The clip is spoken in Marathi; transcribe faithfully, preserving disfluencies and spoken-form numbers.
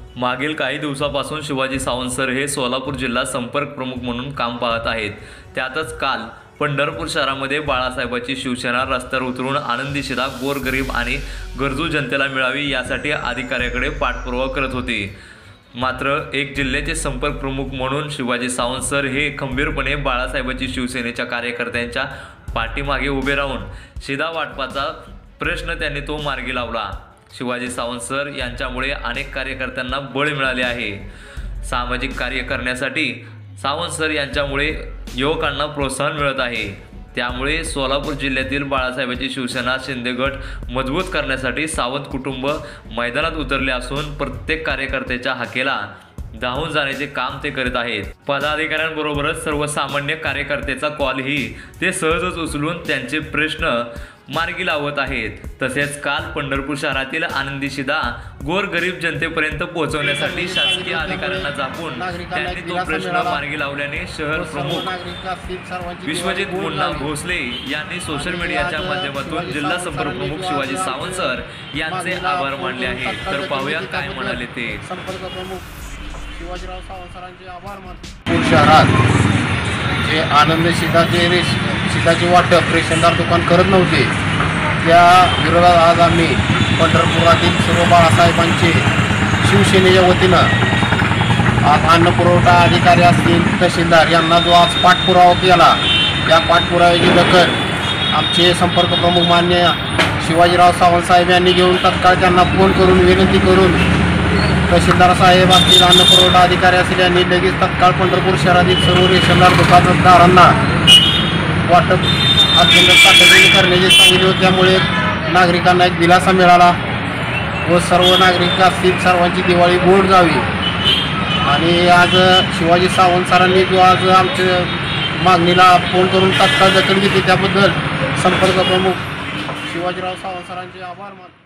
मागील काही दिवसापासून शिवाजी सावंत सर हे सोलापूर जिल्हा संपर्क प्रमुख म्हणून काम पाहत आहेत। त्यातच काल पंढरपूर शहरामध्ये बाळासाहेबांची शिवसेना रस्त्यावर उतरून आनंदी शिधा गोरगरीब आणि गरजू जनतेला मिळावी यासाठी अधिकाऱ्याकडे पाठपुरावा करत होती। मात्र एक जिल्ह्याचे संपर्क प्रमुख म्हणून शिवाजी सावंत सर हे खंबीरपणे बाळासाहेबांची शिवसेनेच्या कार्यकर्त्यांच्या पाठीमागे उभे राहून शिधा वाटपाचा प्रश्न त्यांनी तो मार्गी लावला। शिवाजी सावंत सर यांच्यामुळे अनेक कार्यकर्त्यांना बळ मिळाले आहे। सामाजिक कार्य करण्यासाठी सावंत सर यांच्यामुळे युवकांना प्रोत्साहन मिळत आहे। त्यामुळे सोलापूर जिल्ह्यातील बाळासाहेबांची शिवसेना शिंदे गट मजबूत करण्यासाठी सावंत कुटुंब मैदानात उतरले असून प्रत्येक कार्यकर्त्याच्या हाकेला धावून जाण्याचे काम ते करीत आहेत। पदाधिकाऱ्यांबरोबरच सर्वसामान्य कार्यकर्त्याचा कॉलही ते सहजच उचलून त्यांचे प्रश्न मार्गी लावत आहेत। तसेच काल पंढरपूर शहरातील आनंदी शिधा गोरगरीब जनतेपर्यंत पोहोचवण्यासाठी शासकीय अधिकाऱ्यांना झापून त्यांनी तो प्रश्न मार्गी लावल्याने शहर प्रमुख विश्वजित मुन्ना भोसले यांनी सोशल मीडियाच्या माध्यमातून जिल्हा संपर्क प्रमुख शिवाजी सावंत सर यांचे आभार मानले आहेत। तर पाहूया काय म्हणाले ते। संपर्क प्रमुख शिवाजीराव सावंत सरांचे आभार मानतो। शहरात जे आनंद शिधाचे शिधाचे वाटप रेशनदार दुकान करत नव्हते त्या विरोधात आज आम्ही पंढरपुरातील सर्व बाळासाहेबांचे शिवसेनेच्या वतीनं आज अन्न पुरवठा अधिकारी असतील तहसीलदार यांना जो आज पाठपुरावा केला त्या पाठपुराव्याची दखल आमचे संपर्क प्रमुख मान्य शिवाजीराव सावंत साहेब यांनी घेऊन तत्काळ त्यांना फोन करून विनंती करून तहसीलदार साहेब असतील अन्न पुरवठा अधिकारी असतील यांनी लगेच तत्काळ पंढरपूर शहरातील सर्व रेशनदार दुकानदारांना वाटप अत्यंत तातडीने करण्याचे सांगितले होते। त्यामुळे नागरिकांना एक दिलासा मिळाला व सर्व नागरिक असतील सर्वांची दिवाळी गोड जावी। आणि आज शिवाजी सावंत सरांनी जो आज आमच्या मागणीला फोन करून तत्काळ दखल घेतली त्याबद्दल संपर्क प्रमुख शिवाजीराव सावंत सरांचे आभार मानतो।